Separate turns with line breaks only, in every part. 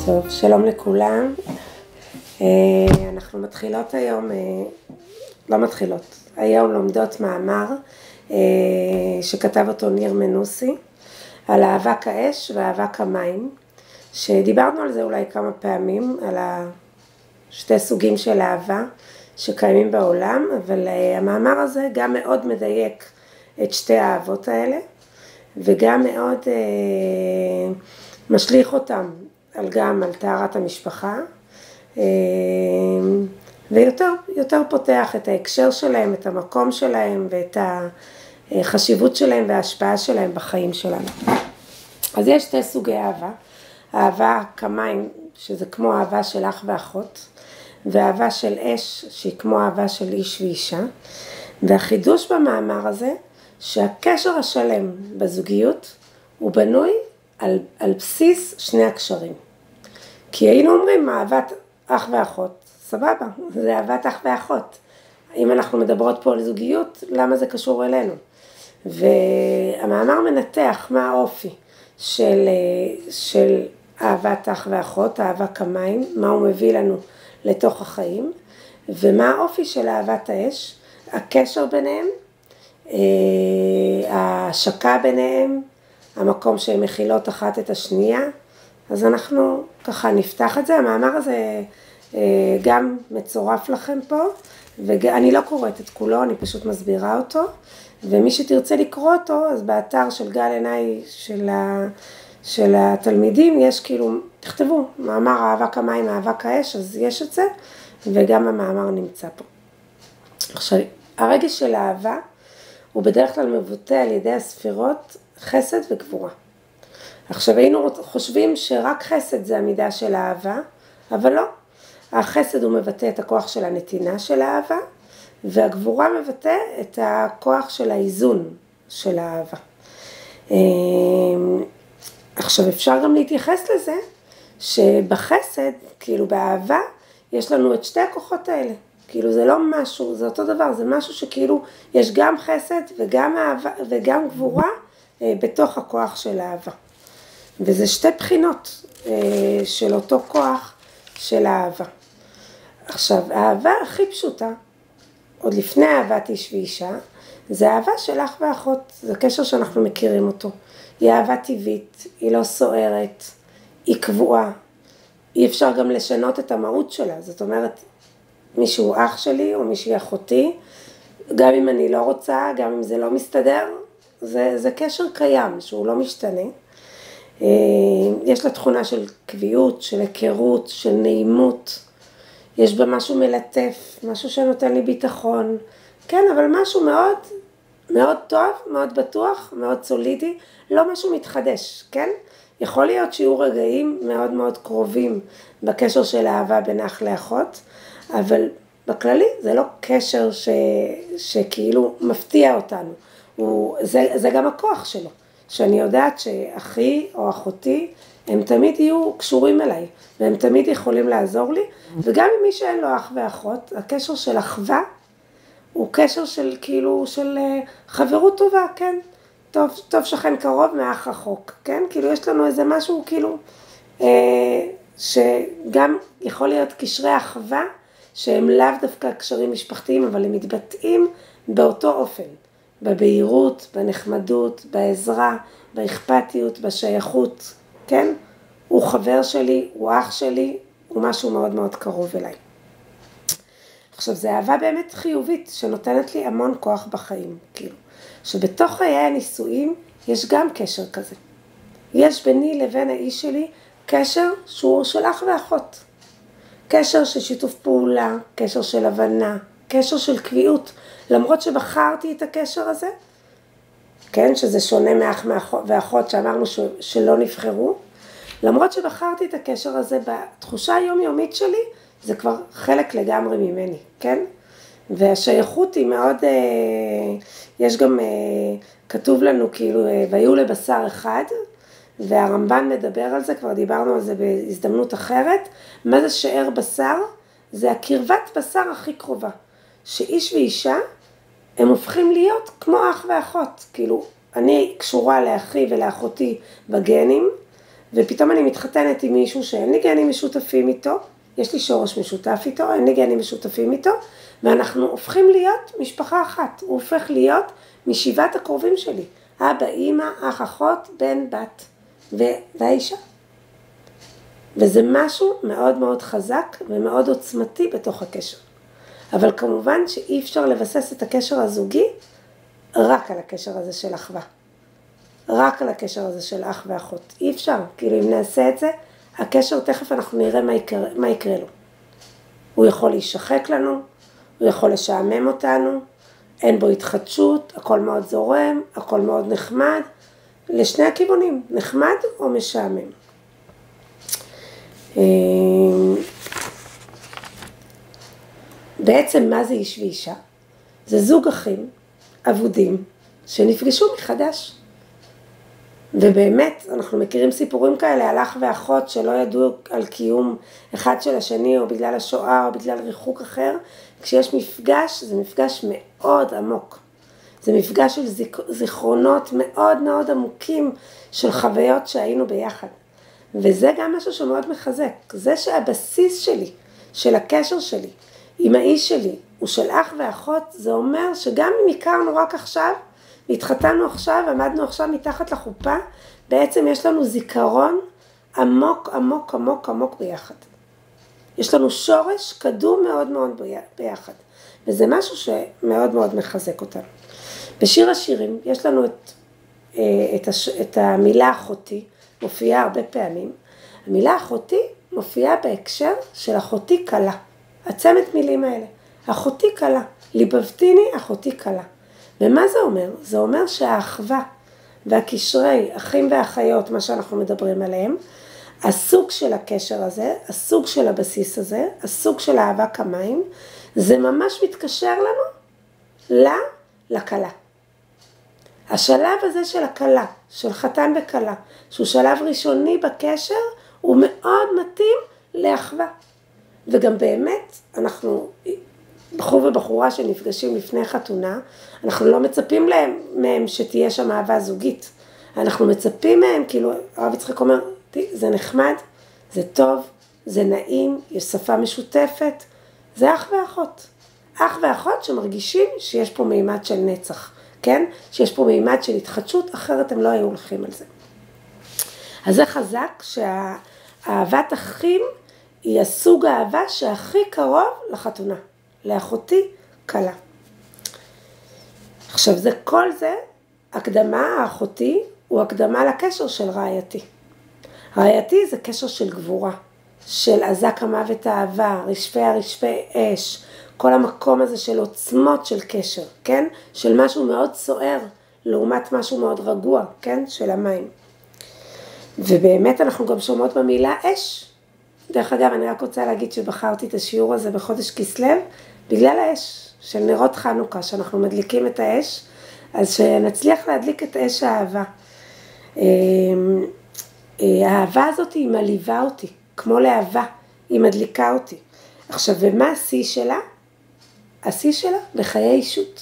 טוב, שלום לכולם. אנחנו מתחילות היום, לא מתחילות, היום לומדות מאמר שכתב אותו ניר מנוסי על אהבת האש ואהבת המים, שדיברנו על זה אולי כמה פעמים, על שתי סוגים של אהבה שקיימים בעולם, אבל המאמר הזה גם מאוד מדייק את שתי האהבות האלה, וגם מאוד משליך אותם גם על טהרת המשפחה, ויותר פותח את ההקשר שלהם, את המקום שלהם ואת החשיבות שלהם וההשפעה שלהם בחיים שלנו. אז יש שתי סוגי אהבה, אהבה כמים, שזה כמו אהבה של אח ואחות, ואהבה של אש, שהיא כמו אהבה של איש ואישה. והחידוש במאמר הזה, שהקשר השלם בזוגיות הוא בנוי על בסיס שני הקשרים. כי היינו אומרים, אהבת אח ואחות, סבבה, זה אהבת אח ואחות. אם אנחנו מדברות פה על זוגיות, למה זה קשור אלינו? והמאמר מנתח מה האופי של אהבת אח ואחות, אהבה כמים, מה הוא מביא לנו לתוך החיים, ומה האופי של אהבת האש, הקשר ביניהם, ההשקה ביניהם, המקום שהן מכילות אחת את השנייה. אז אנחנו ככה נפתח את זה. המאמר הזה גם מצורף לכם פה, ואני לא קוראת את כולו, אני פשוט מסבירה אותו, ומי שתרצה לקרוא אותו, אז באתר של גל עיניי של התלמידים, יש כאילו, תכתבו, מאמר אהבת המים, אהבת האש, אז יש את זה, וגם המאמר נמצא פה. עכשיו, הרגש של האהבה, הוא בדרך כלל מבוטא על ידי הספירות חסד וגבורה. עכשיו היינו חושבים שרק חסד זה המידה של האהבה, אבל לא. החסד הוא מבטא את הכוח של הנתינה של האהבה, והגבורה מבטא את הכוח של האיזון של האהבה. עכשיו אפשר גם להתייחס לזה, שבחסד, כאילו באהבה, יש לנו את שתי הכוחות האלה. כאילו זה לא משהו, זה אותו דבר, זה משהו שכאילו יש גם חסד וגם אהבה וגם גבורה בתוך הכוח של האהבה. וזה שתי בחינות של אותו כוח של האהבה. עכשיו, האהבה הכי פשוטה, עוד לפני אהבת איש ואישה, זה אהבה של אח ואחות, זה קשר שאנחנו מכירים אותו. היא אהבה טבעית, היא לא סוערת, היא קבועה, אי אפשר גם לשנות את המהות שלה, זאת אומרת, מישהו אח שלי או מישהי אחותי, גם אם אני לא רוצה, גם אם זה לא מסתדר, זה קשר קיים שהוא לא משתנה. יש לה תכונה של קביעות, של היכרות, של נעימות, יש בה משהו מלטף, משהו שנותן לי ביטחון, כן, אבל משהו מאוד, מאוד טוב, מאוד בטוח, מאוד סולידי, לא משהו מתחדש, כן? יכול להיות שיהיו רגעים מאוד מאוד קרובים בקשר של האהבה בין אח לאחות, אבל בכללי זה לא קשר שכאילו מפתיע אותנו, זה גם הכוח שלו, שאני יודעת שאחי או אחותי הם תמיד יהיו קשורים אליי, והם תמיד יכולים לעזור לי, וגם עם מי שאין לו אח ואחות, הקשר של אחווה הוא קשר של כאילו של חברות טובה, כן? טוב שכן קרוב מאח רחוק, כן? כאילו יש לנו איזה משהו כאילו שגם יכול להיות קשרי אחווה, שהם לאו דווקא קשרים משפחתיים, אבל הם מתבטאים באותו אופן, בבהירות, בנחמדות, בעזרה, באכפתיות, בשייכות, כן? הוא חבר שלי, הוא אח שלי, הוא משהו מאוד מאוד קרוב אליי. עכשיו, זה אהבה באמת חיובית, שנותנת לי המון כוח בחיים, כאילו. שבתוך חיי הנישואים יש גם קשר כזה. יש ביני לבין האיש שלי קשר שהוא של אח ואחות. קשר של שיתוף פעולה, קשר של הבנה, קשר של קביעות. למרות שבחרתי את הקשר הזה, כן, שזה שונה מאח ואחות שאמרנו שלא נבחרו, למרות שבחרתי את הקשר הזה בתחושה היומיומית שלי, זה כבר חלק לגמרי ממני, כן? והשייכות היא מאוד, יש גם, כתוב לנו כאילו, והיו לבשר אחד, והרמב"ן מדבר על זה, כבר דיברנו על זה בהזדמנות אחרת. מה זה שאר בשר? זה הקרבת בשר הכי קרובה. שאיש ואישה, הם הופכים להיות כמו אח ואחות. כאילו, אני קשורה לאחי ולאחותי בגנים, ופתאום אני מתחתנת עם מישהו שאין לי גנים משותפים איתו, יש לי שורש משותף איתו, אין לי גנים משותפים איתו, ואנחנו הופכים להיות משפחה אחת, הוא הופך להיות משבעת הקרובים שלי, אבא, אמא, אח, אחות, בן, בת והאישה. וזה משהו מאוד מאוד חזק ומאוד עוצמתי בתוך הקשר. אבל כמובן שאי אפשר לבסס את הקשר הזוגי רק על הקשר הזה של אחווה. רק על הקשר הזה של אח ואחות. אי אפשר, כאילו אם נעשה את זה, הקשר תכף אנחנו נראה מה יקרה לו. הוא יכול להישחק לנו, הוא יכול לשעמם אותנו, אין בו התחדשות, הכל מאוד זורם, הכל מאוד נחמד, לשני הכיוונים, נחמד או משעמם. בעצם מה זה איש ואישה? זה זוג אחים, אבודים, שנפגשו מחדש. ובאמת, אנחנו מכירים סיפורים כאלה על אח ואחות שלא ידעו על קיום אחד של השני, או בגלל השואה, או בגלל ריחוק אחר. כשיש מפגש, זה מפגש מאוד עמוק. זה מפגש של זיכרונות מאוד מאוד עמוקים של חוויות שהיינו ביחד. וזה גם משהו שמאוד מחזק. זה שהבסיס שלי, של הקשר שלי, עם האיש שלי, הוא של אח ואחות, זה אומר שגם אם הכרנו רק עכשיו, התחתנו עכשיו, עמדנו עכשיו מתחת לחופה, בעצם יש לנו זיכרון עמוק, עמוק, עמוק, עמוק ביחד. יש לנו שורש קדום מאוד מאוד ביחד. וזה משהו שמאוד מאוד מחזק אותנו. בשיר השירים יש לנו את המילה אחותי, מופיעה הרבה פעמים. המילה אחותי מופיעה בהקשר של אחותי קלה. הצמד מילים האלה. אחותי קלה. ליבבתיני אחותי קלה. ומה זה אומר? זה אומר שהאחווה והקשרי אחים ואחיות, מה שאנחנו מדברים עליהם, הסוג של הקשר הזה, הסוג של הבסיס הזה, הסוג של האהבה כמים, זה ממש מתקשר לנו לקלה. השלב הזה של הקלה, של חתן וקלה, שהוא שלב ראשוני בקשר, הוא מאוד מתאים לאחווה. וגם באמת, אנחנו בחור ובחורה שנפגשים לפני חתונה, אנחנו לא מצפים מהם שתהיה שם אהבה זוגית. אנחנו מצפים מהם, כאילו, הרב יצחק אומר, זה נחמד, זה טוב, זה נעים, יש שפה משותפת, זה אח ואחות. אח ואחות שמרגישים שיש פה מימד של נצח, כן? שיש פה מימד של התחדשות, אחרת הם לא היו הולכים על זה. אז זה חזק שהאהבת אחים היא הסוג האהבה שהכי קרוב לחתונה, לאחותי קלה. עכשיו כל זה, הקדמה האחותי הוא הקדמה לקשר של רעייתי. רעייתי זה קשר של גבורה, של עזק המוות האהבה, רשפי הרשפי אש, כל המקום הזה של עוצמות של קשר, כן? של משהו מאוד סוער, לעומת משהו מאוד רגוע, כן? של המים. ובאמת אנחנו גם שומעות במילה אש. דרך אגב, אני רק רוצה להגיד שבחרתי את השיעור הזה בחודש כסלו, בגלל האש של נרות חנוכה, שאנחנו מדליקים את האש, אז שנצליח להדליק את אש האהבה. האהבה הזאת היא מליבה אותי, כמו לאהבה, היא מדליקה אותי. עכשיו, ומה השיא שלה? השיא שלה בחיי אישות.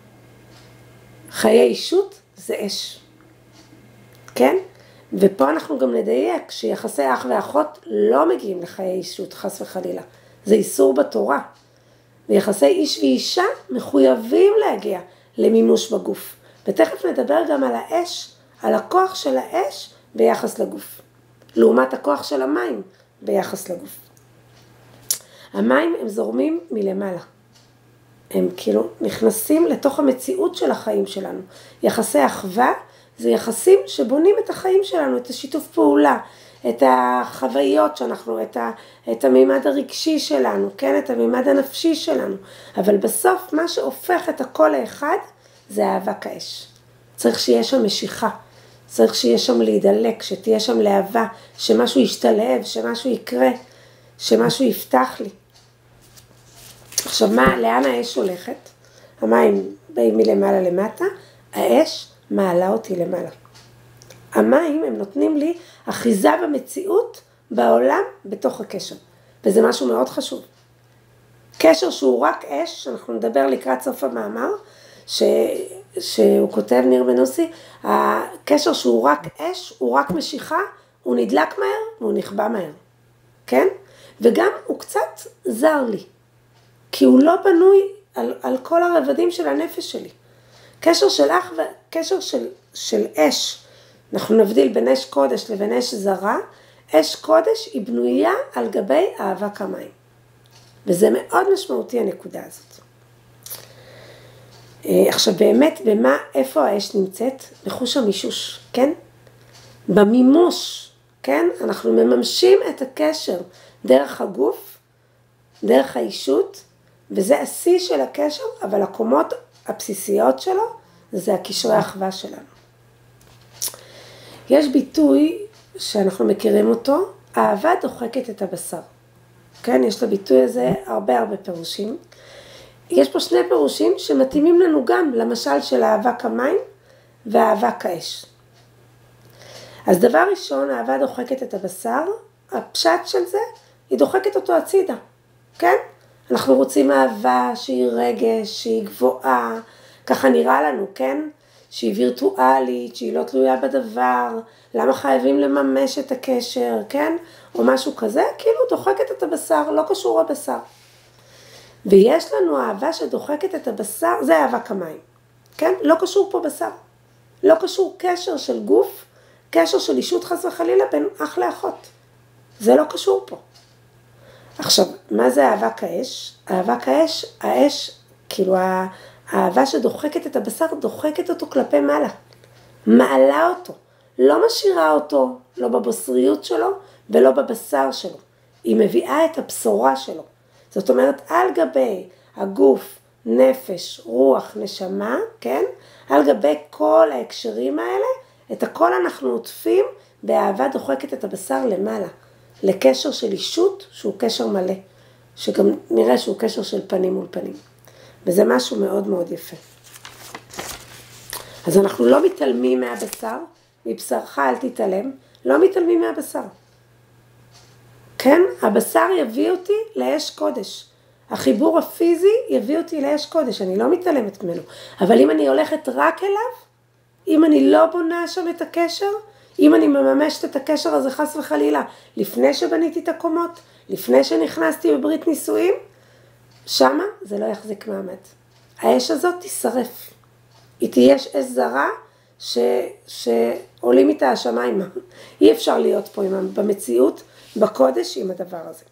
חיי אישות זה אש. כן? ופה אנחנו גם נדייק שיחסי אח ואחות לא מגיעים לחיי אישות, חס וחלילה. זה איסור בתורה. ויחסי איש ואישה מחויבים להגיע למימוש בגוף. ותכף נדבר גם על האש, על הכוח של האש ביחס לגוף. לעומת הכוח של המים ביחס לגוף. המים הם זורמים מלמעלה. הם כאילו נכנסים לתוך המציאות של החיים שלנו. יחסי אחווה זה יחסים שבונים את החיים שלנו, את השיתוף פעולה, את החוויות שאנחנו, את המימד הרגשי שלנו, כן? את המימד הנפשי שלנו. אבל בסוף מה שהופך את הכל לאחד זה אהבה כאש. צריך שיהיה שם משיכה, צריך שיהיה שם להידלק, שתהיה שם לאהבה, שמשהו ישתלב, שמשהו יקרה, שמשהו יפתח לי. עכשיו לאן האש הולכת? המים באים מלמעלה למטה, האש מעלה אותי למעלה. המים הם נותנים לי אחיזה במציאות בעולם בתוך הקשר. וזה משהו מאוד חשוב. קשר שהוא רק אש, אנחנו נדבר לקראת סוף המאמר, שהוא כותב ניר מנוסי, הקשר שהוא רק אש, הוא רק משיכה, הוא נדלק מהר והוא נכבה מהר, כן? וגם הוא קצת זר לי, כי הוא לא בנוי על כל הרבדים של הנפש שלי. קשר של אח וקשר של אש, אנחנו נבדיל בין אש קודש לבין אש זרה, אש קודש היא בנויה על גבי אהבה כמים. וזה מאוד משמעותי הנקודה הזאת. עכשיו באמת, איפה האש נמצאת? בחוש המישוש, כן? במימוש, כן? אנחנו מממשים את הקשר דרך הגוף, דרך האישות, וזה השיא של הקשר, אבל הקומות הבסיסיות שלו, זה הקשרי האחווה שלנו. יש ביטוי שאנחנו מכירים אותו, אהבה דוחקת את הבשר. כן, יש לביטוי הזה הרבה פירושים. יש פה שני פירושים שמתאימים לנו גם למשל של אהבה כמים ואהבה כאש. אז דבר ראשון, אהבה דוחקת את הבשר, הפשט של זה, היא דוחקת אותו הצידה, כן? אנחנו רוצים אהבה שהיא רגש, שהיא גבוהה, ככה נראה לנו, כן? שהיא וירטואלית, שהיא לא תלויה בדבר, למה חייבים לממש את הקשר, כן? או משהו כזה, כאילו דוחקת את הבשר, לא קשור הבשר. ויש לנו אהבה שדוחקת את הבשר, זה אהבה כמים, כן? לא קשור פה בשר, לא קשור קשר של גוף, קשר של אישות חס וחלילה בין אח לאחות, זה לא קשור פה. עכשיו, מה זה אהבה כאש? אהבה כאש, האש, כאילו האהבה שדוחקת את הבשר, דוחקת אותו כלפי מעלה, מעלה אותו, לא משאירה אותו, לא בבשריות שלו ולא בבשר שלו, היא מביאה את הבשורה שלו. זאת אומרת, על גבי הגוף, נפש, רוח, נשמה, כן? על גבי כל ההקשרים האלה, את הכל אנחנו עוטפים באהבה דוחקת את הבשר למעלה, לקשר של אישות שהוא קשר מלא, שגם נראה שהוא קשר של פנים מול פנים. וזה משהו מאוד מאוד יפה. אז אנחנו לא מתעלמים מהבשר, מבשרך אל תתעלם, לא מתעלמים מהבשר. כן? הבשר יביא אותי לאש קודש. החיבור הפיזי יביא אותי לאש קודש, אני לא מתעלמת ממנו. אבל אם אני הולכת רק אליו, אם אני לא בונה שם את הקשר, אם אני מממשת את הקשר הזה חס וחלילה, לפני שבניתי את הקומות, לפני שנכנסתי בברית נישואים, שמה זה לא יחזיק מעמד. האש הזאת תשרף. היא תהיה אש זרה שעולים איתה השמיימה. אי אפשר להיות פה במציאות, בקודש עם הדבר הזה.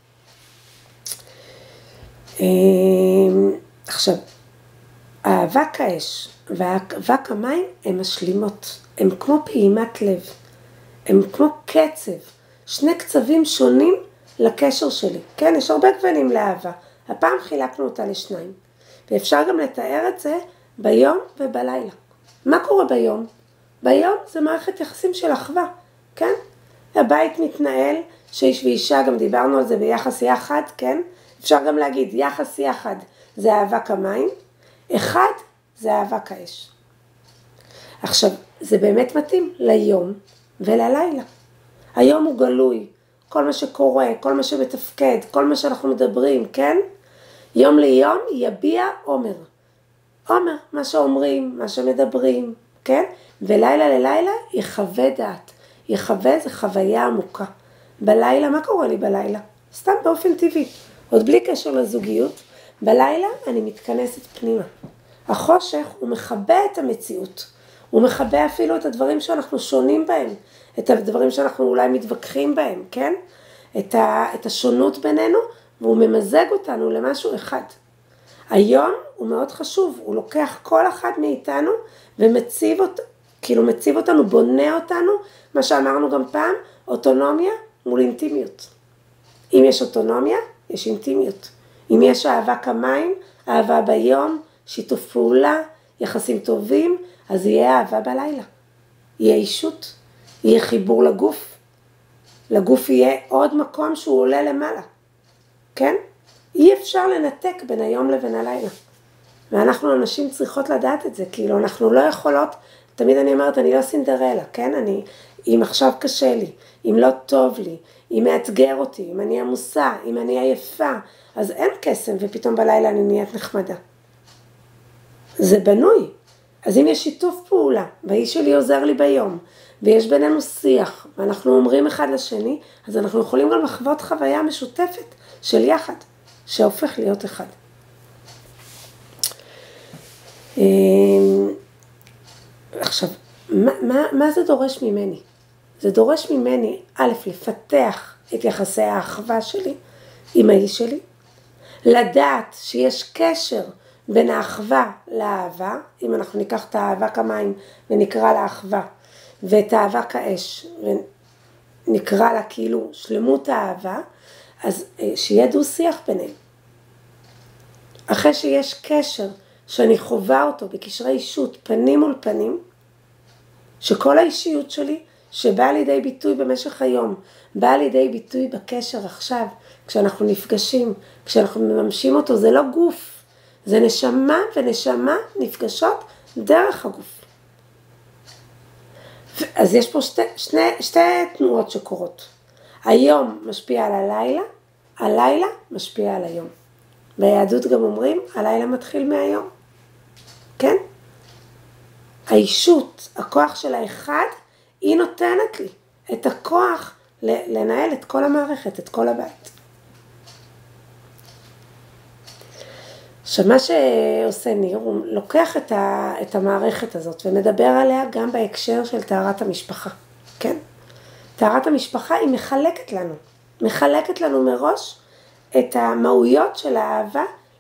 עכשיו, האבק האש והאבק המים הם משלימות, הם כמו פעימת לב, הם כמו קצב, שני קצבים שונים לקשר שלי. כן, יש הרבה גוונים לאהבה, הפעם חילקנו אותה לשניים, ואפשר גם לתאר את זה ביום ובלילה. מה קורה ביום? ביום זה מערכת יחסים של אחווה, כן? הבית מתנהל, שאיש ואישה, גם דיברנו על זה ביחס יחד, כן? אפשר גם להגיד, יחס יחד זה אהבק המים, אחד זה אהבק האש. עכשיו, זה באמת מתאים ליום וללילה. היום הוא גלוי, כל מה שקורה, כל מה שמתפקד, כל מה שאנחנו מדברים, כן? יום ליום יביע עומר. עומר, מה שאומרים, מה שמדברים, כן? ולילה ללילה יחווה דעת. יחווה זה חוויה עמוקה. בלילה, מה קורה לי בלילה? סתם באופן טבעי. עוד בלי קשר לזוגיות, בלילה אני מתכנסת פנימה. החושך הוא מחבא את המציאות. הוא מחבא אפילו את הדברים שאנחנו שונים בהם. את הדברים שאנחנו אולי מתווכחים בהם, כן? את השונות בינינו, והוא ממזג אותנו למשהו אחד. היום הוא מאוד חשוב, הוא לוקח כל אחד מאיתנו ומציב מציב אותנו, בונה אותנו, מה שאמרנו גם פעם, אוטונומיה מול אינטימיות. אם יש אוטונומיה, יש אינטימיות. אם יש אהבה כמים, אהבה ביום, שיתוף פעולה, יחסים טובים, אז יהיה אהבה בלילה. יהיה אישות, יהיה חיבור לגוף. לגוף יהיה עוד מקום שהוא עולה למעלה. כן? אי אפשר לנתק בין היום לבין הלילה. ואנחנו אנשים צריכות לדעת את זה, כאילו אנחנו לא יכולות, תמיד אני אומרת, אני לא סינדרלה, כן? אם עכשיו קשה לי, אם לא טוב לי, אם מאתגר אותי, אם אני עמוסה, אם אני עייפה, אז אין קסם ופתאום בלילה אני נהיית נחמדה. זה בנוי. אז אם יש שיתוף פעולה, והאיש שלי עוזר לי ביום, ויש בינינו שיח, ואנחנו אומרים אחד לשני, אז אנחנו יכולים גם לחוות חוויה משותפת של יחד, שהופך להיות אחד. עכשיו, מה זה דורש ממני? זה דורש ממני, א', לפתח את יחסי האחווה שלי עם האיש שלי, לדעת שיש קשר בין האחווה לאהבה, אם אנחנו ניקח את האהבה כמים ונקרא לה אחווה, ואת האהבה כאש, ונקרא לה כאילו שלמות האהבה, אז שיהיה דו שיח ביניהם. אחרי שיש קשר שאני חווה אותו בקשרי אישות פנים מול פנים, שכל האישיות שלי שבאה לידי ביטוי במשך היום, באה לידי ביטוי בקשר עכשיו, כשאנחנו נפגשים, כשאנחנו מממשים אותו, זה לא גוף, זה נשמה ונשמה נפגשות דרך הגוף. אז יש פה שתי תנועות שקורות. היום משפיע על הלילה, הלילה משפיע על היום. ביהדות גם אומרים, הלילה מתחיל מהיום. כן? האישות, הכוח של האחד, היא נותנת לי את הכוח לנהל את כל המערכת, את כל הבית. עכשיו, מה שעושה ניר, הוא לוקח את המערכת הזאת ומדבר עליה גם בהקשר של טהרת המשפחה, כן? טהרת המשפחה היא מחלקת לנו מראש את המהויות של האהבה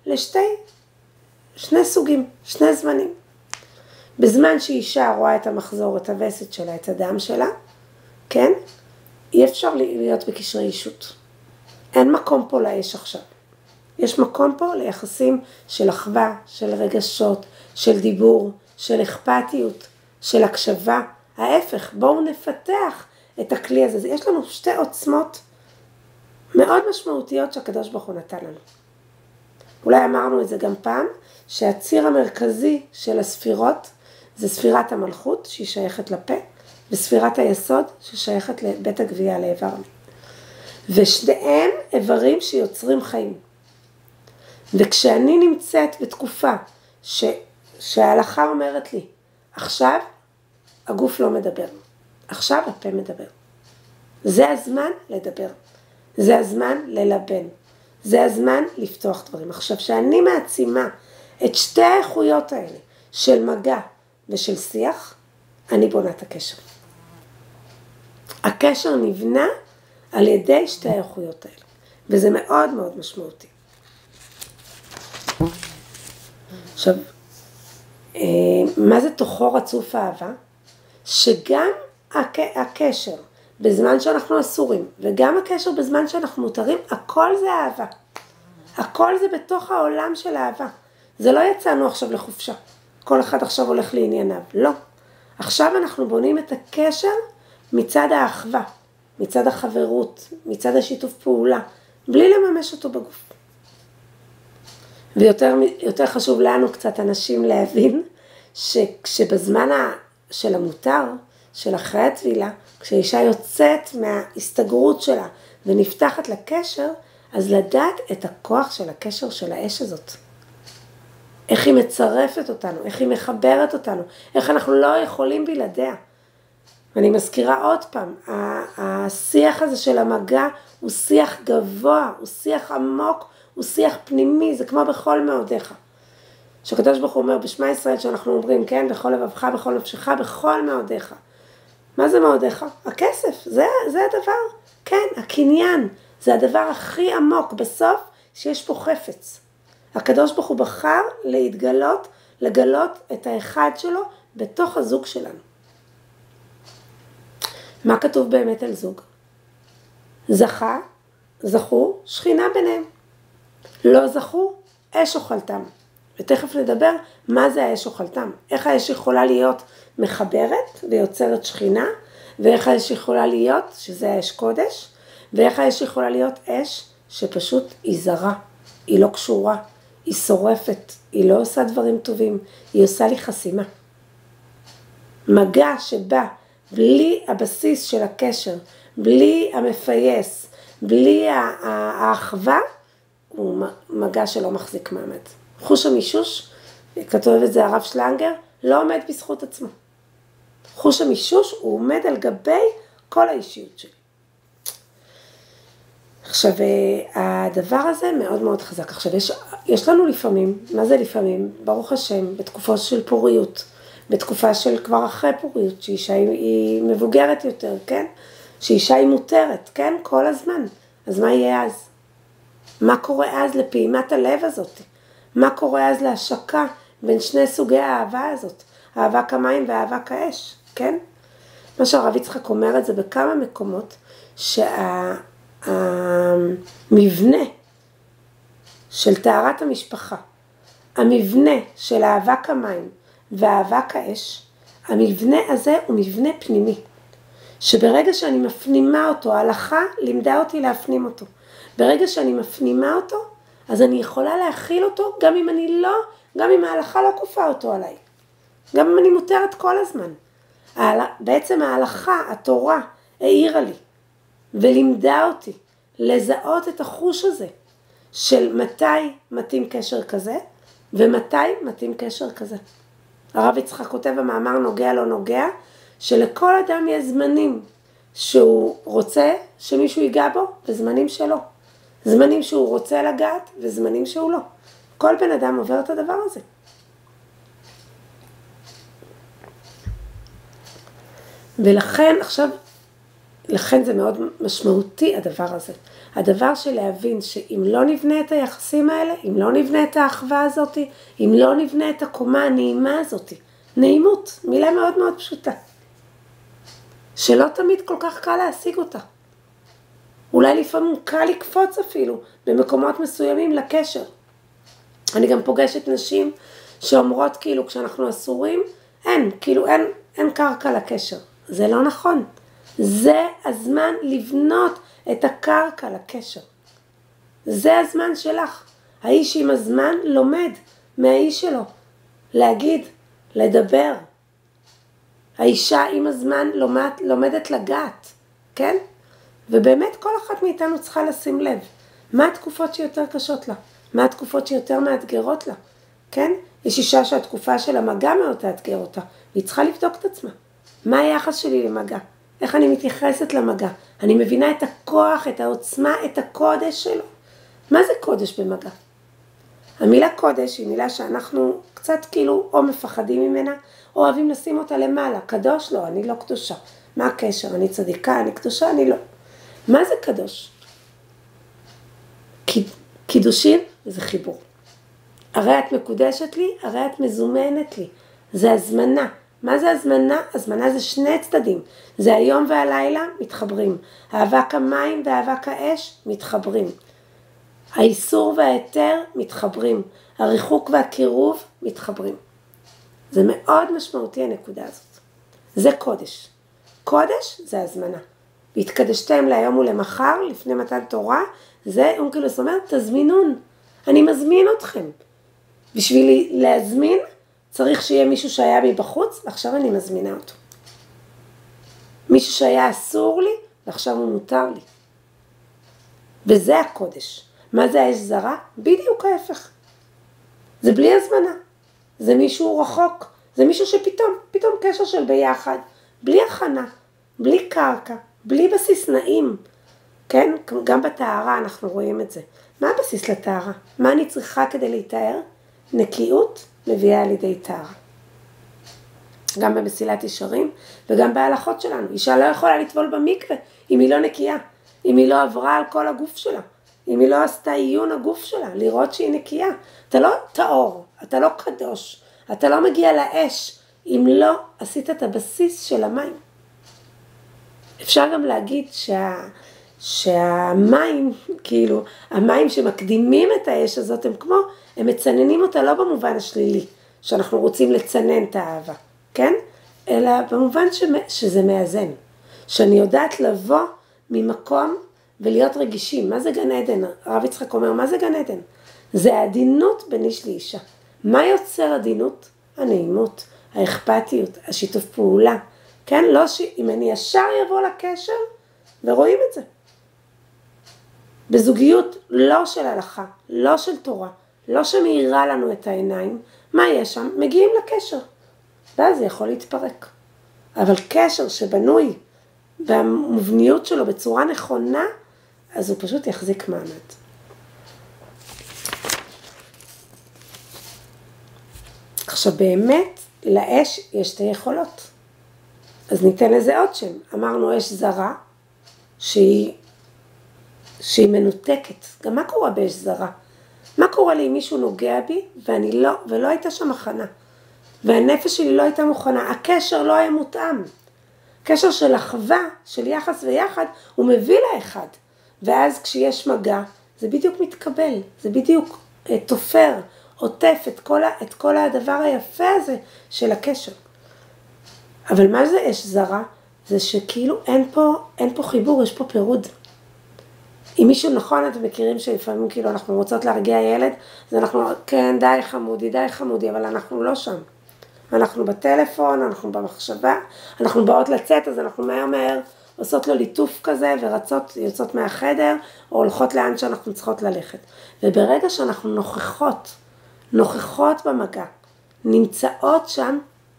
שני סוגים, שני זמנים. בזמן שאישה רואה את המחזור, את הווסת שלה, את הדם שלה, כן? אי אפשר להיות בקשרי אישות. אין מקום פה לאש עכשיו. יש מקום פה ליחסים של אחווה, של רגשות, של דיבור, של אכפתיות, של הקשבה. ההפך, בואו נפתח את הכלי הזה. יש לנו שתי עוצמות מאוד משמעותיות שהקדוש ברוך הוא נתן לנו. אולי אמרנו את זה גם פעם, שהציר המרכזי של הספירות זה ספירת המלכות, שהיא שייכת לפה, וספירת היסוד ששייכת לבית הגבייה, לאיבר. ושניהם איברים שיוצרים חיים. וכשאני נמצאת בתקופה שההלכה אומרת לי, עכשיו הגוף לא מדבר, עכשיו הפה מדבר. זה הזמן לדבר, זה הזמן ללבן, זה הזמן לפתוח דברים. עכשיו שאני מעצימה את שתי האיכויות האלה, של מגע ושל שיח, אני בונה את הקשר. הקשר נבנה על ידי שתי האיכויות האלה, וזה מאוד מאוד משמעותי. עכשיו, מה זה תוכו רצוף אהבה? שגם הקשר בזמן שאנחנו אסורים, וגם הקשר בזמן שאנחנו מותרים, הכל זה אהבה. הכל זה בתוך העולם של אהבה. זה לא יצאנו עכשיו לחופשה. כל אחד עכשיו הולך לענייניו. לא. עכשיו אנחנו בונים את הקשר מצד האחווה, מצד החברות, מצד השיתוף פעולה, בלי לממש אותו בגוף. ויותר חשוב לנו קצת אנשים להבין, שכשבזמן של המותר, של אחרי הטבילה, כשאישה יוצאת מההסתגרות שלה ונפתחת לקשר, אז לדעת את הכוח של הקשר של האש הזאת. איך היא מצרפת אותנו, איך היא מחברת אותנו, איך אנחנו לא יכולים בלעדיה. ואני מזכירה עוד פעם, השיח הזה של המגע הוא שיח גבוה, הוא שיח עמוק, הוא שיח פנימי, זה כמו בכל מאודיך. שהקדוש ברוך הוא אומר בשמע ישראל שאנחנו אומרים, כן, בכל לבבך, בכל נפשך, בכל מאודיך. מה זה מאודיך? הכסף, זה הדבר. כן, הקניין, זה הדבר הכי עמוק בסוף שיש פה חפץ. הקדוש ברוך הוא בחר לגלות את האחד שלו בתוך הזוג שלנו. מה כתוב באמת על זוג? זכו, שכינה ביניהם. לא זכו, אש אוכלתם. ותכף נדבר מה זה האש אוכלתם. איך האש יכולה להיות מחברת ויוצרת שכינה, ואיך האש יכולה להיות, שזה האש קודש, ואיך האש יכולה להיות אש שפשוט היא זרה, היא לא קשורה, היא שורפת, היא לא עושה דברים טובים, היא עושה לי חסימה. מגע שבא בלי הבסיס של הקשר, בלי המפייס, בלי האחווה, הוא מגע שלא מחזיק מעמד. חוש המישוש, כתוב את זה הרב שלנגר, לא עומד בזכות עצמו. חוש המישוש הוא עומד על גבי כל האישיות שלי. עכשיו, הדבר הזה מאוד מאוד חזק. עכשיו, יש לנו לפעמים, מה זה לפעמים? ברוך השם, בתקופה של פוריות, בתקופה של כבר אחרי פוריות, שאישה היא מבוגרת יותר, כן? שאישה היא מותרת, כן? כל הזמן. אז מה יהיה אז? מה קורה אז לפעימת הלב הזאת? מה קורה אז להשקה בין שני סוגי האהבה הזאת? אהבה כמים ואהבה כאש, כן? מה שהרב יצחק אומר את זה בכמה מקומות, המבנה של טהרת המשפחה, המבנה של אהבה כמים ואהבה כאש, המבנה הזה הוא מבנה פנימי, שברגע שאני מפנימה אותו, ההלכה לימדה אותי להפנים אותו, ברגע שאני מפנימה אותו, אז אני יכולה להכיל אותו גם אם ההלכה לא כופה אותו עליי, גם אם אני מותרת כל הזמן. בעצם ההלכה, התורה, העירה לי ולימדה אותי לזהות את החוש הזה של מתי מתאים קשר כזה ומתי מתאים קשר כזה. הרב יצחק כותב במאמר נוגע לא נוגע, שלכל אדם יש זמנים שהוא רוצה שמישהו ייגע בו וזמנים שלא. זמנים שהוא רוצה לגעת וזמנים שהוא לא. כל בן אדם עובר את הדבר הזה. ולכן עכשיו, לכן זה מאוד משמעותי הדבר הזה. הדבר של להבין שאם לא נבנה את היחסים האלה, אם לא נבנה את האחווה הזאת, אם לא נבנה את הקומה הנעימה הזאת, נעימות, מילה מאוד מאוד פשוטה, שלא תמיד כל כך קל להשיג אותה. אולי לפעמים קל לקפוץ אפילו במקומות מסוימים לקשר. אני גם פוגשת נשים שאומרות כאילו כשאנחנו אסורים, אין קרקע לקשר. זה לא נכון. זה הזמן לבנות את הקרקע לקשר. זה הזמן שלך. האיש עם הזמן לומד מהאיש שלו. להגיד, לדבר. האישה עם הזמן לומדת לגעת. כן? ובאמת כל אחת מאיתנו צריכה לשים לב. מה התקופות שיותר קשות לה? מה התקופות שיותר מאתגרות לה? כן? יש אישה שהתקופה של המגע מאוד תאתגר אותה. היא צריכה לבדוק את עצמה. מה היחס שלי למגע? איך אני מתייחסת למגע? אני מבינה את הכוח, את העוצמה, את הקודש שלו. מה זה קודש במגע? המילה קודש היא מילה שאנחנו קצת כאילו או מפחדים ממנה, או אוהבים לשים אותה למעלה. קדוש? לא, אני לא קדושה. מה הקשר? אני צדיקה, אני קדושה, אני לא. מה זה קדוש? קידושין זה חיבור. הרי את מקודשת לי, הרי את מזומנת לי. זה הזמנה. מה זה הזמנה? הזמנה זה שני צדדים. זה היום והלילה מתחברים. אהבה כמים ואהבה כאש מתחברים. האיסור וההיתר מתחברים. הריחוק והקירוב מתחברים. זה מאוד משמעותי הנקודה הזאת. זה קודש. קודש זה הזמנה. והתקדשתם להיום ולמחר, לפני מתן תורה, זה אונקלוס אומר, תזמינון. אני מזמין אתכם. בשביל להזמין, צריך שיהיה מישהו שהיה מבחוץ, ועכשיו אני מזמינה אותו. מישהו שהיה אסור לי, ועכשיו הוא מותר לי. וזה הקודש. מה זה האש זרה? בדיוק ההפך. זה בלי הזמנה. זה מישהו רחוק. זה מישהו פתאום קשר של ביחד. בלי הכנה, בלי קרקע, בלי בסיס נעים. כן? גם בטהרה אנחנו רואים את זה. מה הבסיס לטהרה? מה אני צריכה כדי להתאר? נקיות מביאה על ידי טהרה. גם במסילת ישרים וגם בהלכות שלנו. אישה לא יכולה לטבול במקווה אם היא לא נקייה. אם היא לא עברה על כל הגוף שלה. אם היא לא עשתה עיון הגוף שלה. לראות שהיא נקייה. אתה לא טהור, אתה לא קדוש. אתה לא מגיע לאש אם לא עשית את הבסיס של המים. אפשר גם להגיד שהמים, כאילו, המים שמקדימים את האש הזאת, הם מצננים אותה לא במובן השלילי, שאנחנו רוצים לצנן את האהבה, כן? אלא במובן שזה מאזן, שאני יודעת לבוא ממקום ולהיות רגישים. מה זה גן עדן? הרב יצחק אומר, מה זה גן עדן? זה העדינות בין איש לאישה. מה יוצר עדינות? הנעימות, האכפתיות, השיתוף פעולה, כן? לא אם אני ישר יבוא לקשר, ורואים את זה. בזוגיות לא של הלכה, לא של תורה, לא שמאירה לנו את העיניים, מה יש שם? מגיעים לקשר. ואז זה יכול להתפרק. אבל קשר שבנוי במובניות שלו בצורה נכונה, אז הוא פשוט יחזיק מעמד. עכשיו באמת, לאש יש שתי יכולות. אז ניתן לזה עוד שם. אמרנו אש זרה, שהיא מנותקת. גם מה קורה באש זרה? מה קורה לי אם מישהו נוגע בי ולא הייתה שם הכנה? והנפש שלי לא הייתה מוכנה. הקשר לא היה מותאם. קשר של אחווה, של יחס ויחד, הוא מביא לאחד. ואז כשיש מגע, זה בדיוק מתקבל. זה בדיוק תופר, עוטף את כל הדבר היפה הזה של הקשר. אבל מה זה אש זרה? זה שכאילו אין פה חיבור, יש פה פירוד. אם מישהו נכון, אתם מכירים שלפעמים כאילו אנחנו רוצות להרגיע ילד, אז אנחנו, כן, די חמודי, אבל אנחנו לא שם. אנחנו בטלפון, אנחנו במחשבה, אנחנו באות לצאת, אז אנחנו מהר עושות לו ליטוף כזה, ורצות, יוצאות מהחדר, או הולכות לאן שאנחנו צריכות ללכת. וברגע שאנחנו נוכחות במגע, נמצאות שם,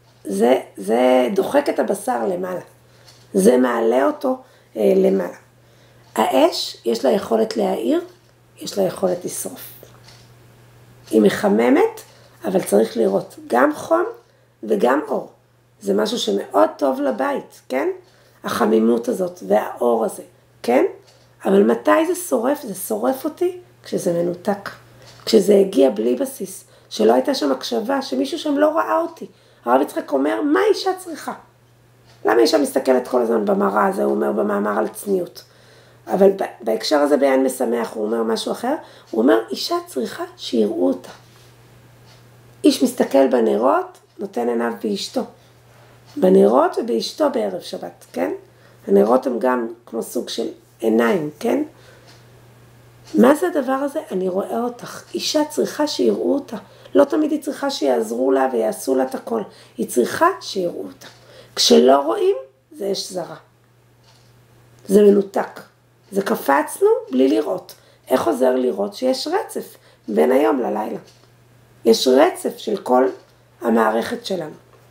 זה דוחק את הבשר למעלה. זה מעלה אותו למעלה. האש, יש לה יכולת להאיר, יש לה יכולת לשרוף. היא מחממת, אבל צריך לראות גם חום וגם אור. זה משהו שמאוד טוב לבית, כן? החמימות הזאת והאור הזה, כן? אבל מתי זה שורף? זה שורף אותי כשזה מנותק. כשזה הגיע בלי בסיס, שלא הייתה שם הקשבה, שמישהו שם לא ראה אותי. הרב יצחק אומר, מה אישה צריכה? למה אישה מסתכלת כל הזמן במראה? זה הוא אומר במאמר על צניעות. אבל בהקשר הזה בעין משמח הוא אומר משהו אחר, הוא אומר, אישה צריכה שיראו אותה. איש מסתכל בנרות, נותן עיניו באשתו. בנרות ובאשתו בערב שבת, כן? הנרות הם גם כמו סוג של עיניים, כן? מה זה הדבר הזה? אני רואה אותך. אישה צריכה שיראו אותה. לא תמיד היא צריכה שיעזרו לה ויעשו לה את הכל. היא צריכה שיראו אותה. כשלא רואים, זה אש זרה. זה מנותק. זה קפצנו בלי לראות. איך עוזר לראות? שיש רצף בין היום ללילה. יש רצף של כל המערכת שלנו.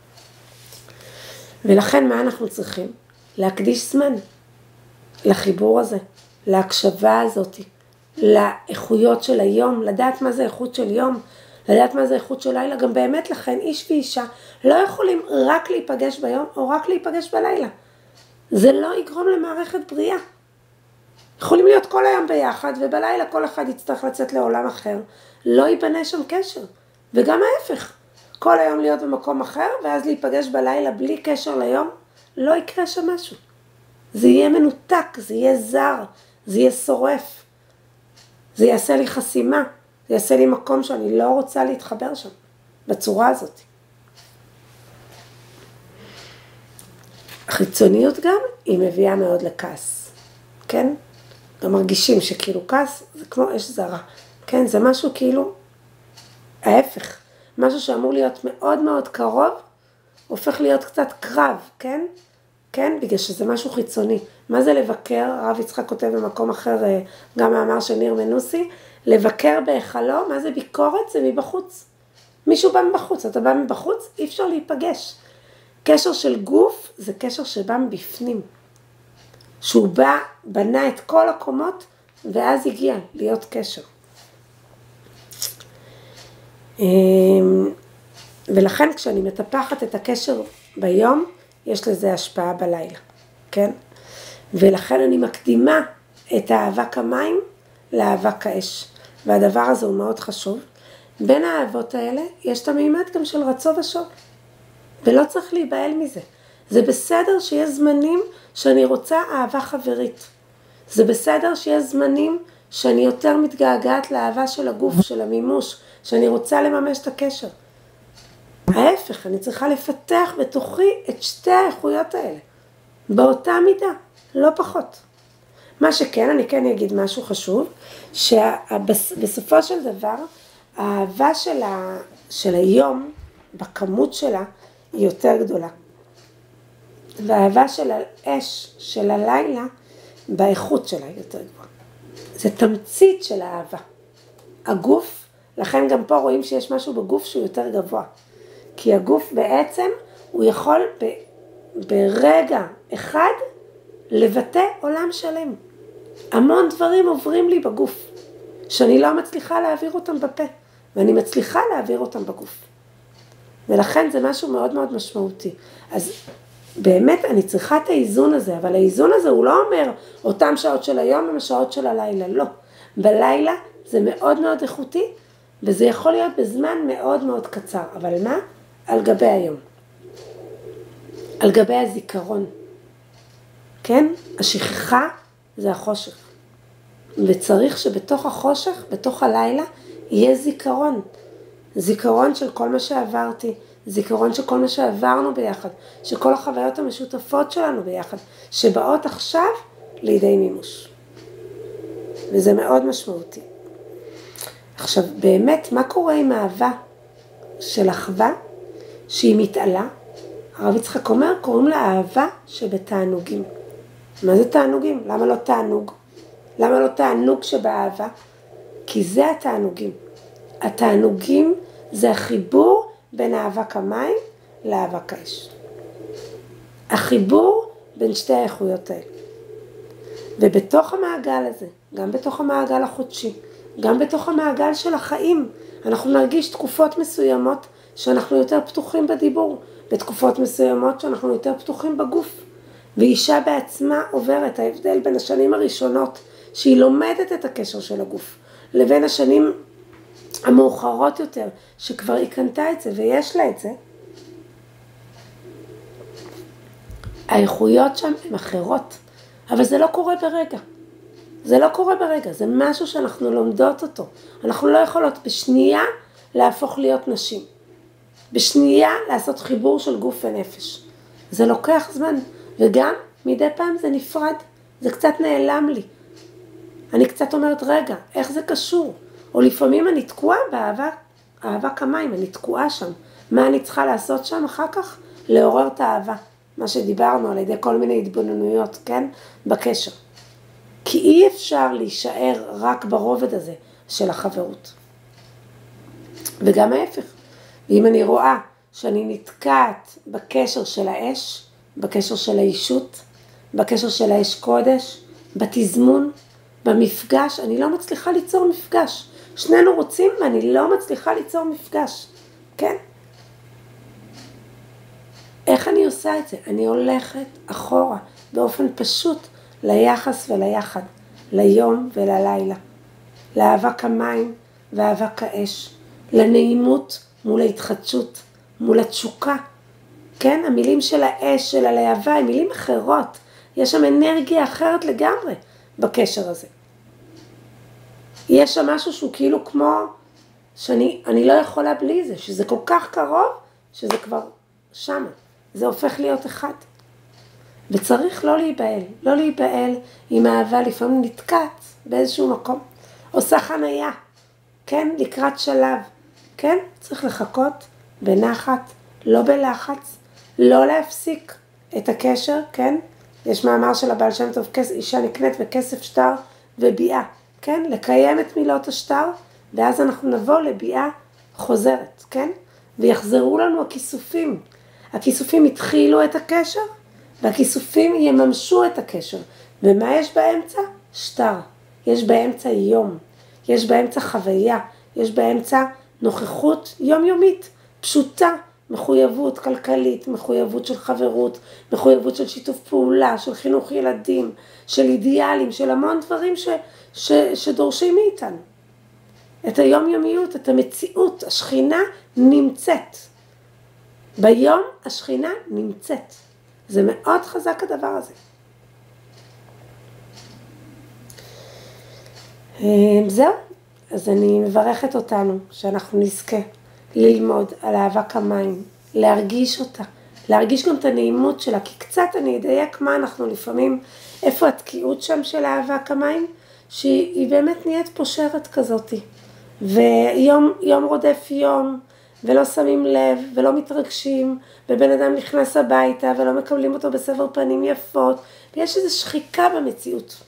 ולכן מה אנחנו צריכים? להקדיש זמן לחיבור הזה, להקשבה הזאת, לאיכויות של היום, לדעת מה זה איכות של יום, לדעת מה זה איכות של לילה. גם באמת לכן איש ואישה לא יכולים רק להיפגש ביום או רק להיפגש בלילה. זה לא יגרום למערכת בריאה. יכולים להיות כל היום ביחד ובלילה כל אחד יצטרך לצאת לעולם אחר. לא ייבנה שם קשר. וגם ההפך. כל היום להיות במקום אחר ואז להיפגש בלילה בלי קשר ליום, לא יקרה שם משהו. זה יהיה מנותק, זה יהיה זר, זה יהיה שורף. זה יעשה לי חסימה, זה יעשה לי מקום שאני לא רוצה להתחבר שם, בצורה הזאת. החיצוניות גם, היא מביאה מאוד לכעס, כן? גם מרגישים שכאילו כעס, זה כמו אש זרה, כן? זה משהו כאילו, ההפך, משהו שאמור להיות מאוד מאוד קרוב, הופך להיות קצת קרב, כן? כן? בגלל שזה משהו חיצוני. מה זה לבקר? הרב יצחק כותב במקום אחר, גם מאמר של ניר מנוסי, לבקר בהיכלו, מה זה ביקורת? זה מבחוץ. מישהו בא מבחוץ, אתה בא מבחוץ, אי אפשר להיפגש. קשר של גוף זה קשר שבא מבפנים. שהוא בא, בנה את כל הקומות, ואז הגיע להיות קשר. ולכן כשאני מטפחת את הקשר ביום, יש לזה השפעה בלילה, כן? ולכן אני מקדימה את האבק המים לאבק האש. והדבר הזה הוא מאוד חשוב. בין האהבות האלה יש את המימד גם של רצו ושוב. ולא צריך להיבהל מזה. זה בסדר שיש זמנים שאני רוצה אהבה חברית. זה בסדר שיש זמנים שאני יותר מתגעגעת לאהבה של הגוף, של המימוש, שאני רוצה לממש את הקשר. ההפך, אני צריכה לפתח בתוכי את שתי האיכויות האלה. באותה מידה, לא פחות. מה שכן, אני כן אגיד משהו חשוב, שבסופו של דבר, האהבה של היום, בכמות שלה, היא יותר גדולה. והאהבה של האש, של הלילה, באיכות שלה היא יותר גדולה. זה תמצית של האהבה. הגוף, לכן גם פה רואים שיש משהו בגוף שהוא יותר גבוה. כי הגוף בעצם הוא יכול ברגע אחד לבטא עולם שלם. המון דברים עוברים לי בגוף, שאני לא מצליחה להעביר אותם בפה, ואני מצליחה להעביר אותם בגוף. ולכן זה משהו מאוד מאוד משמעותי. אז באמת אני צריכה את האיזון הזה, אבל האיזון הזה הוא לא אומר אותם שעות של היום הם השעות של הלילה, לא. בלילה זה מאוד מאוד איכותי, וזה יכול להיות בזמן מאוד מאוד קצר, אבל מה? על גבי היום. על גבי הזיכרון. כן? השכחה זה החושך. וצריך שבתוך החושך, בתוך הלילה, יהיה זיכרון. זיכרון של כל מה שעברתי, זיכרון של כל מה שעברנו ביחד, שכל החוויות המשותפות שלנו ביחד, שבאות עכשיו לידי מימוש. וזה מאוד משמעותי. עכשיו, באמת, מה קורה עם האהבה של אחווה, שהיא מתעלה? הרב יצחק אומר, קוראים לה אהבה שבתענוגים. מה זה תענוגים? למה לא תענוג? למה לא תענוג שבאהבה? כי זה התענוגים. התענוגים זה החיבור בין אהבת המים לאהבת האש. החיבור בין שתי האיכויות האלה. ובתוך המעגל הזה, גם בתוך המעגל החודשי, גם בתוך המעגל של החיים, אנחנו נרגיש תקופות מסוימות שאנחנו יותר פתוחים בדיבור, בתקופות מסוימות שאנחנו יותר פתוחים בגוף. ואישה בעצמה עוברת ההבדל בין השנים הראשונות, שהיא לומדת את הקשר של הגוף, לבין השנים המאוחרות יותר, שכבר היא קנתה את זה ויש לה את זה. האיכויות שם הן אחרות, אבל זה לא קורה ברגע. זה לא קורה ברגע, זה משהו שאנחנו לומדות אותו. אנחנו לא יכולות בשנייה להפוך להיות נשים. בשנייה לעשות חיבור של גוף ונפש. זה לוקח זמן, וגם מדי פעם זה נפרד, זה קצת נעלם לי. אני קצת אומרת, רגע, איך זה קשור? או לפעמים אני תקועה באהבה כמים, אני תקועה שם. מה אני צריכה לעשות שם אחר כך? לעורר את האהבה. מה שדיברנו על ידי כל מיני התבוננויות, כן? בקשר. כי אי אפשר להישאר רק ברובד הזה של החברות. וגם ההפך. ואם אני רואה שאני נתקעת בקשר של האש, בקשר של האישות, בקשר של האש קודש, בתזמון, במפגש, אני לא מצליחה ליצור מפגש. שנינו רוצים ואני לא מצליחה ליצור מפגש. כן? איך אני עושה את זה? אני הולכת אחורה באופן פשוט ליחס וליחד, ליום וללילה, לאבק המים ואבק האש, לנעימות מול ההתחדשות, מול התשוקה. כן? המילים של האש, של הלהבה, הם מילים אחרות. יש שם אנרגיה אחרת לגמרי בקשר הזה. יש שם משהו שהוא כאילו כמו שאני לא יכולה בלי זה, שזה כל כך קרוב, שזה כבר שמה. זה הופך להיות אחד. וצריך לא להיבהל, לא להיבהל עם האהבה, לפעמים נתקעת באיזשהו מקום. עושה חנייה, כן? לקראת שלב, כן? צריך לחכות בנחת, לא בלחץ, לא להפסיק את הקשר, כן? יש מאמר של הבעל שם טוב, אישה נקנית בכסף שטר וביאה, כן? לקיים את מילות השטר, ואז אנחנו נבוא לביאה חוזרת, כן? ויחזרו לנו הכיסופים. הכיסופים התחילו את הקשר, והכיסופים יממשו את הקשר. ומה יש באמצע? שטר. יש באמצע יום, יש באמצע חוויה, יש באמצע נוכחות יומיומית, פשוטה, מחויבות כלכלית, מחויבות של חברות, מחויבות של שיתוף פעולה, של חינוך ילדים, של אידיאלים, של המון דברים שדורשים מאיתנו. את היומיומיות, את המציאות, השכינה נמצאת. ביום השכינה נמצאת. זה מאוד חזק הדבר הזה. זהו, אז אני מברכת אותנו שאנחנו נזכה ללמוד על אהבת המים, להרגיש אותה, להרגיש גם את הנעימות שלה, כי קצת אני אדייק מה אנחנו לפעמים, איפה התקיעות שם של אהבת המים, שהיא באמת נהיית פושרת כזאת, ויום רודף יום, ולא שמים לב, ולא מתרגשים, ובן אדם נכנס הביתה, ולא מקבלים אותו בסבר פנים יפות, ויש איזו שחיקה במציאות.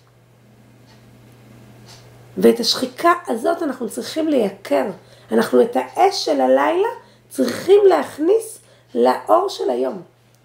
ואת השחיקה הזאת אנחנו צריכים לייקר. אנחנו את האש של הלילה צריכים להכניס לאור של היום.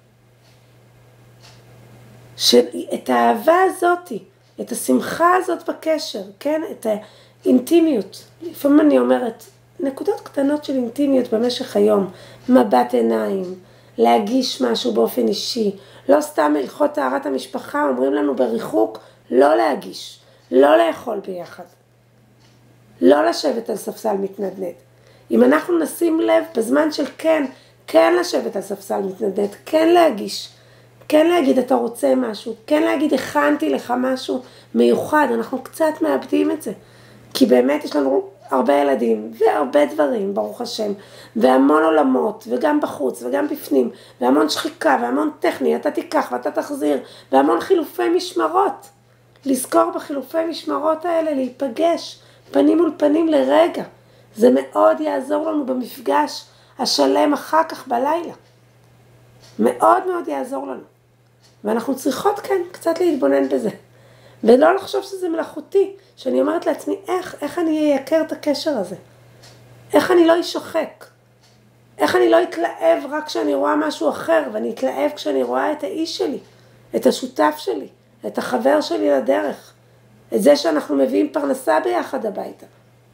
את האהבה הזאת, את השמחה הזאת בקשר, כן? את האינטימיות. לפעמים אני אומרת, נקודות קטנות של אינטימיות במשך היום, מבט עיניים, להגיש משהו באופן אישי, לא סתם הלכות טהרת המשפחה, אומרים לנו בריחוק, לא להגיש, לא לאכול ביחד, לא לשבת על ספסל מתנדנד. אם אנחנו נשים לב בזמן של כן לשבת על ספסל מתנדנד, כן להגיש, כן להגיד אתה רוצה משהו, כן להגיד הכנתי לך משהו מיוחד, אנחנו קצת מאבדים את זה. כי באמת יש לנו הרבה ילדים והרבה דברים, ברוך השם, והמון עולמות, וגם בחוץ וגם בפנים, והמון שחיקה והמון טכני, אתה תיקח ואתה תחזיר, והמון חילופי משמרות. לזכור בחילופי משמרות האלה, להיפגש פנים מול פנים לרגע. זה מאוד יעזור לנו במפגש השלם אחר כך בלילה. מאוד מאוד יעזור לנו. ואנחנו צריכות כאן קצת להתבונן בזה. ולא לחשוב שזה מלאכותי, שאני אומרת לעצמי, איך אני איקר את הקשר הזה? איך אני לא אשוחק? איך אני לא אתלהב רק כשאני רואה משהו אחר, ואני אתלהב כשאני רואה את האיש שלי, את השותף שלי, את החבר שלי לדרך, את זה שאנחנו מביאים פרנסה ביחד הביתה.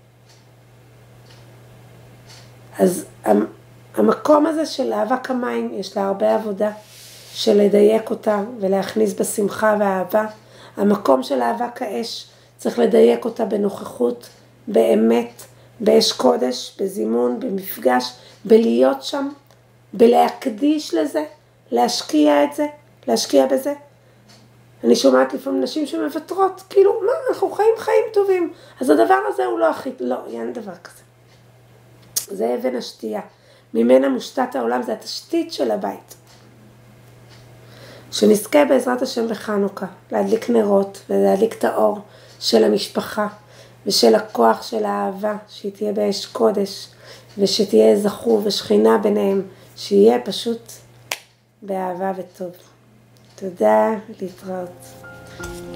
אז המקום הזה של אהבה כמים, יש לה הרבה עבודה, של לדייק אותה ולהכניס בשמחה והאהבה. המקום של אהבה כאש, צריך לדייק אותה בנוכחות, באמת, באש קודש, בזימון, במפגש, בלהיות שם, בלהקדיש לזה, להשקיע את זה, להשקיע בזה. אני שומעת לפעמים נשים שמוותרות, כאילו, מה, אנחנו חיים טובים, אז הדבר הזה הוא לא הכי, לא, אין דבר כזה. זה אבן השתייה, ממנה מושתת העולם, זה התשתית של הבית. שנזכה בעזרת השם בחנוכה, להדליק נרות ולהדליק את האור של המשפחה ושל הכוח של האהבה, שהיא תהיה באש קודש ושתהיה זכור ושכינה ביניהם, שיהיה פשוט באהבה וטוב. תודה, להתראות.